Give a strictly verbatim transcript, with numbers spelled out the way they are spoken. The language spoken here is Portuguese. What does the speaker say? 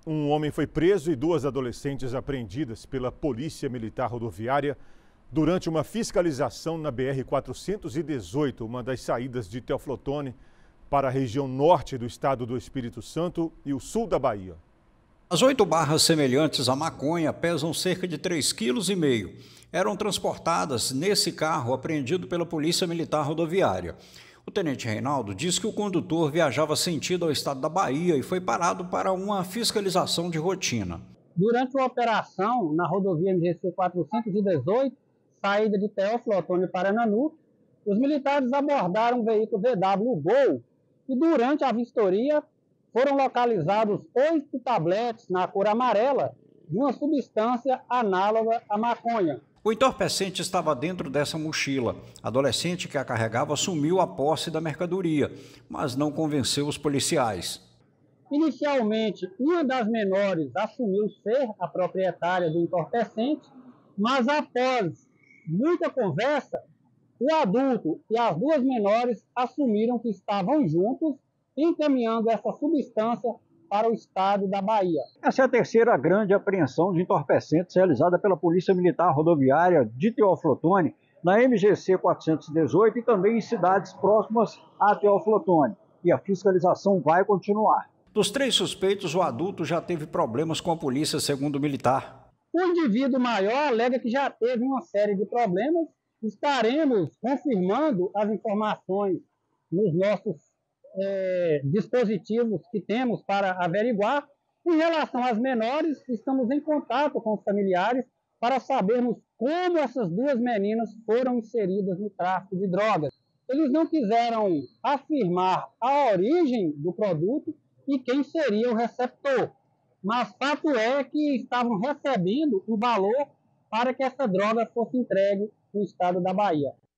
Um homem foi preso e duas adolescentes apreendidas pela Polícia Militar Rodoviária durante uma fiscalização na B R quatrocentos e dezoito, uma das saídas de Teoflotone para a região norte do estado do Espírito Santo e o sul da Bahia. As oito barras semelhantes à maconha pesam cerca de três vírgula cinco quilos. Eram transportadas nesse carro apreendido pela Polícia Militar Rodoviária. O tenente Reinaldo diz que o condutor viajava sentido ao estado da Bahia e foi parado para uma fiscalização de rotina. Durante uma operação na rodovia M G C quatrocentos e dezoito, saída de Teoflotone para Nanu, os militares abordaram um veículo V W Gol e durante a vistoria foram localizados oito tabletes na cor amarela de uma substância análoga à maconha. O entorpecente estava dentro dessa mochila. A adolescente que a carregava assumiu a posse da mercadoria, mas não convenceu os policiais. Inicialmente, uma das menores assumiu ser a proprietária do entorpecente, mas após muita conversa, o adulto e as duas menores assumiram que estavam juntos, encaminhando essa substância para o estado da Bahia. Essa é a terceira grande apreensão de entorpecentes realizada pela Polícia Militar Rodoviária de Teoflotone, na M G C quatrocentos e dezoito e também em cidades próximas a Teoflotone. E a fiscalização vai continuar. Dos três suspeitos, o adulto já teve problemas com a polícia, segundo o militar. O indivíduo maior alega que já teve uma série de problemas. Estaremos confirmando as informações nos nossos É, dispositivos que temos para averiguar. Em relação às menores, estamos em contato com os familiares para sabermos como essas duas meninas foram inseridas no tráfico de drogas. Eles não quiseram afirmar a origem do produto e quem seria o receptor, mas fato é que estavam recebendo o valor para que essa droga fosse entregue no estado da Bahia.